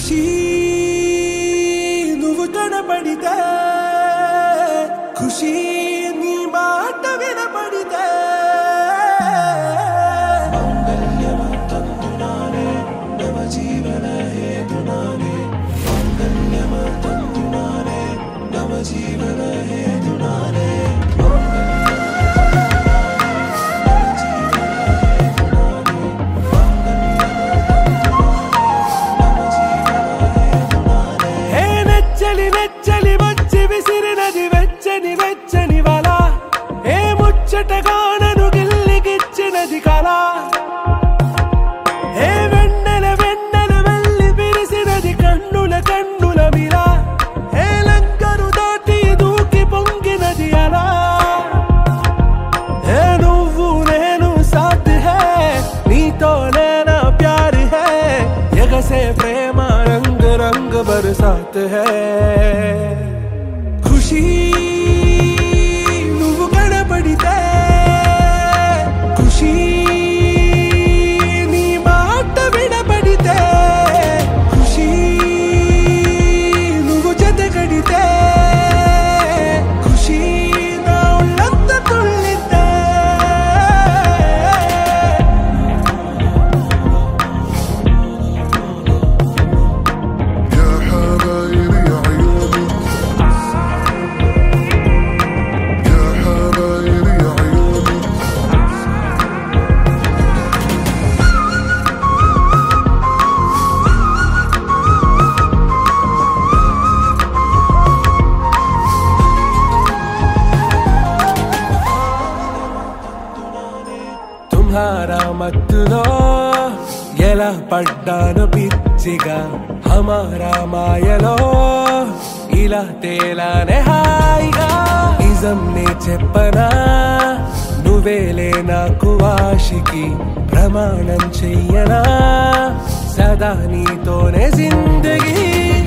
ఖుషీ నువ్వు కనపడితే ఖుషీ నీ మాట వినపడితే మంగళ్యమంతందునానే నవ జీవన హేతునానే మంగళ్యమంతందునానే నవ జీవన హేతునానే వెచ్చని వచ్చి విసిరినది వెచ్చని వెచ్చని వల ఏ ముచ్చటగా నన్ను గిల్లిగిచ్చినది కళ ఏ వెన్నెల వెన్నెల వెళ్ళి విరిసినది కన్నుల కన్నుల మిల ఏ లంకను దాటి దూకి పొంగినది అలా ఏ నువ్వు నేను సాథ్ హై నీతోనే నా ప్యార్ హై ఎగసే ప్రేమ రంగ్ రంగ్ బరసాత్ హై ఖుషీ నువ్వు కనపడితే ఖుషీ నీ మాట వినపడితే ఖుషీ నువ్వు జతగడితే ఖుషీ నా ఒళ్ళంత తుళ్ళితే तुम्हारा మత్తులో ఎలా పడ్డాను పిచ్చిగా హమారా మాయలో ఇలా తేలానే హాయిగా నిజం నే చెప్పనా నువ్వేలే నాకు ఆశికి ప్రమాణం చెయ్యనా సదా నీతోనే జిందగీ